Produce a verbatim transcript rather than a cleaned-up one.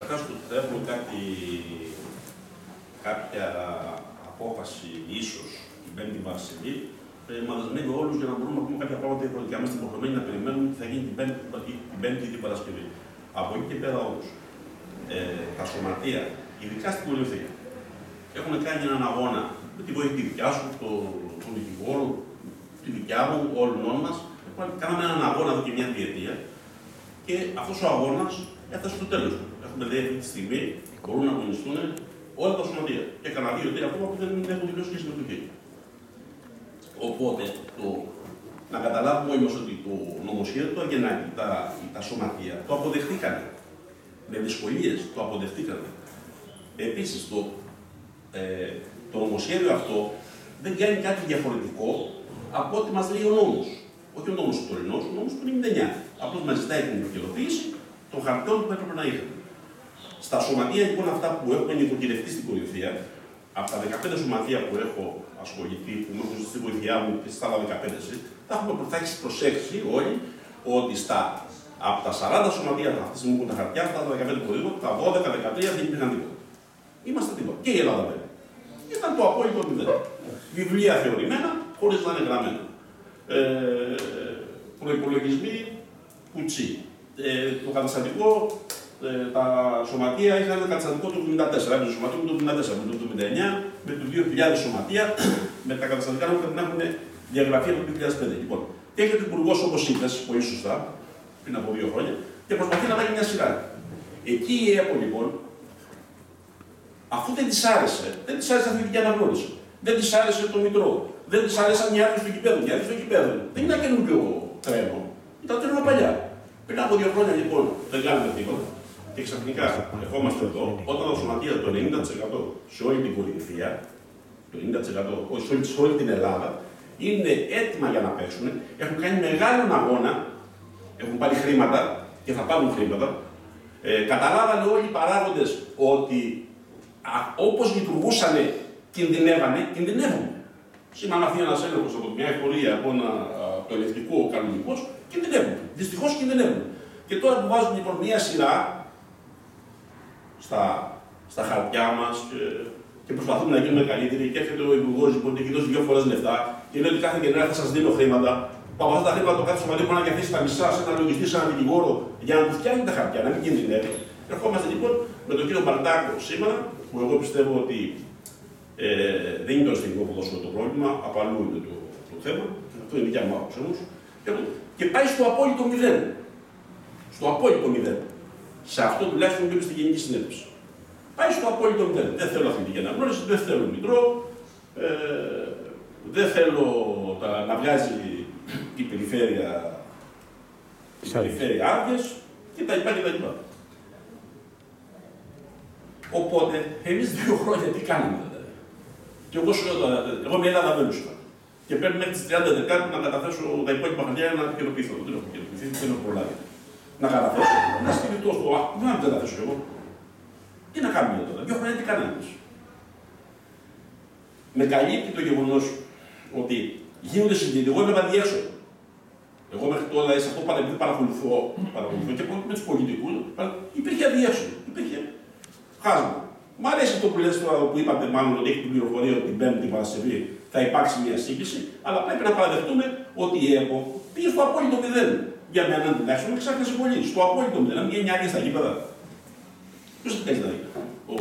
Καταρχάς, θα έχουμε κάτι, κάποια απόφαση, ίσως, την Πέμπτη Παρασκευή, ε, μαζεμένοι όλους για να μπορούμε να πούμε κάποια πράγματα διαφορετικά. Είμαστε υποχρεωμένοι να περιμένουμε τι θα γίνει την Πέμπτη, την Πέμπτη ή την Παρασκευή. Από εκεί και πέρα όμως, ε, τα σωματεία, ειδικά στην Πολυεθνική, έχουν κάνει έναν αγώνα με τη βοήθεια τη δικιά σου, των δικηγόρων, τη δικιά μου, όλων μας. Κάναμε έναν αγώνα εδώ και μια διετία και αυτός ο αγώνας έφτασε στο τέλος του. Έχουμε δει αυτή τη στιγμή μπορούν να αγωνιστούν όλα τα σωματεία. Και κανένα δύο-τρία ακόμα που δεν έχουν δηλώσει και συμμετοχή. Οπότε, το, να καταλάβουμε όμως ότι το νομοσχέδιο του Αγγενάκη, τα, τα σωματεία, το αποδεχτήκανε. Με δυσκολίες το αποδεχτήκανε. Επίσης, το, ε, το νομοσχέδιο αυτό δεν κάνει κάτι διαφορετικό από ό,τι μας λέει ο νόμος. Όχι ο νόμος του τωρινός, ο νόμος του ενενήντα εννιά. Απλώς μας ζητάει την επικαιροποίηση των χαρτιών που έπρεπε να είχαμε. Στα σωματεία λοιπόν αυτά που έχουμε νοικοκυρευτεί στην Πολυεθνία, από τα δεκαπέντε σωματεία που έχω ασχοληθεί, που μου έχουν ζητήσει τη βοήθειά μου και στα άλλα δεκαπέντε, θα έχουμε θα έχεις προσέξει όλοι ότι στα, από τα σαράντα σωματεία αυτή τη στιγμή που έχουν τα χαρτιά, αυτά τα δεκαπέντε που έχω, τα δώδεκα δεκατρία δεν υπήρχαν τίποτα. Είμαστε τίποτα. Και η Ελλάδα βέβαια. Ήταν το απόλυτο μηδέν. Βιβλία θεωρημένα, χωρίς να είναι γραμμένα. Ε, προϋπολογισμοί κουτσί. Ε, το καταστατικό, ε, τα σωματεία είχαν ένα καταστατικό του εβδομήντα τέσσερα. Με το σωματείο του εβδομήντα τέσσερα, με το εβδομήντα εννιά, με το δύο χιλιάδες σωματεία, με τα καταστατικά που πρέπει να έχουν διαγραφεί από το δύο χιλιάδες πέντε. Λοιπόν, και έρχεται ο υπουργός όπως είπες, πολύ σωστά, πριν από δύο χρόνια, και προσπαθεί να κάνει μια σειρά. Εκεί η ΕΠΟ λοιπόν, αφού δεν της άρεσε, δεν της άρεσε αυτή η αναγνώριση, δεν της άρεσε το Μητρό, δεν της άρεσαν οι άδειες του γηπέδου. Οι άδειες του γηπέδου δεν είναι ένα καινούργιο τρένο, ήταν τρένο παλιά. Πριν από δύο χρόνια λοιπόν δεν κάνουμε τίποτα και ξαφνικά ερχόμαστε εδώ, όταν τα σωματεία το ενενήντα τοις εκατό σε όλη την Πολυεθνία, το ενενήντα τοις εκατό σε όλη την Ελλάδα, είναι έτοιμα για να παίξουν, έχουν κάνει μεγάλον αγώνα, έχουν πάρει χρήματα και θα πάρουν χρήματα. Ε, καταλάβανε όλοι οι παράγοντες ότι όπως λειτουργούσαν κινδυνεύανε, κινδυνεύουν. Σήμερα, αν έρθει ένας έλεγχος από μια εφορία από ένα το ελεκτικό κανονικό, κινδυνεύουν. Δυστυχώς κινδυνεύουν. Και τώρα που βάζουν λοιπόν μια σειρά στα, στα χαρτιά μας και, και προσπαθούμε να γίνουμε καλύτεροι, και έρχεται ο υπουργός λοιπόν και έχει δώσει δύο φορές λεφτά και λέει ότι κάθε γενναία θα σας δίνω χρήματα. Που από αυτά τα χρήματα το κάθε σωματείο μπορεί να διαθέσει τα μισά σε ένα λογιστή, σε έναν δικηγόρο για να του φτιάχνει τα χαρτιά, να μην κινδυνεύει. Ερχόμαστε λοιπόν με τον κύριο Μπαλτάκο σήμερα, που εγώ πιστεύω ότι ε, δεν είναι το αστυνομικό που δώσουμε το πρόβλημα, από αλλού είναι το, το θέμα. Αυτό είναι η δικιά μου άποψη όμως. Και πάει στο απόλυτο μηδέν. Στο απόλυτο μηδέν. Σε αυτό τουλάχιστον που είπε στη Γενική Συνέλευση. Πάει στο απόλυτο μηδέν. Δεν θέλω αθλητική αναγνώριση, δεν θέλω Μητρό, ε, δεν θέλω τα, να βγάζει η περιφέρεια, η περιφέρεια άδειες και τα λοιπά και τα λοιπά. Οπότε, εμείς δύο χρόνια τι κάναμε δηλαδή. Και εγώ σου λέω τώρα, εγώ μια Ελλάδα βέλουσα. Και πρέπει μέχρι τις τριάντα Δεκάτου να καταθέσω τα υπόλοιπα χαρτιά να επικαιροποιηθώ. Δεν έχω επικαιροποιηθεί, δεν έχω προλάβει. Να καταθέσω, να στηριχτώ στο ΑΚ, να μην καταθέσω εγώ. Τι να κάνουμε τώρα, δύο χρόνια τι κάναμε. Με καλύπτει το γεγονός ότι γίνονται συζητήσεις. Εγώ έβλεπα διέξω. Εγώ μέχρι τώρα σε αυτό παρακολουθώ, παρακολουθώ και με τους πολιτικούς, υπήρχε αδιέξοδο, υπήρχε χάσμα. Μ' αρέσει αυτό που λες τώρα που είπατε, μάλλον ότι έχει την πληροφορία ότι την Πέμπτη Παρασκευή θα υπάρξει μια σύγκριση, αλλά πρέπει να παραδεχτούμε ότι η ΕΠΟ πήγε στο απόλυτο μηδέν. Για μένα τουλάχιστον με ξάφνιασε πολύ. Στο απόλυτο μηδέν, να μην γίνει άδεια στα γήπεδα. Ποιος θα κάνει τα γήπεδα, ο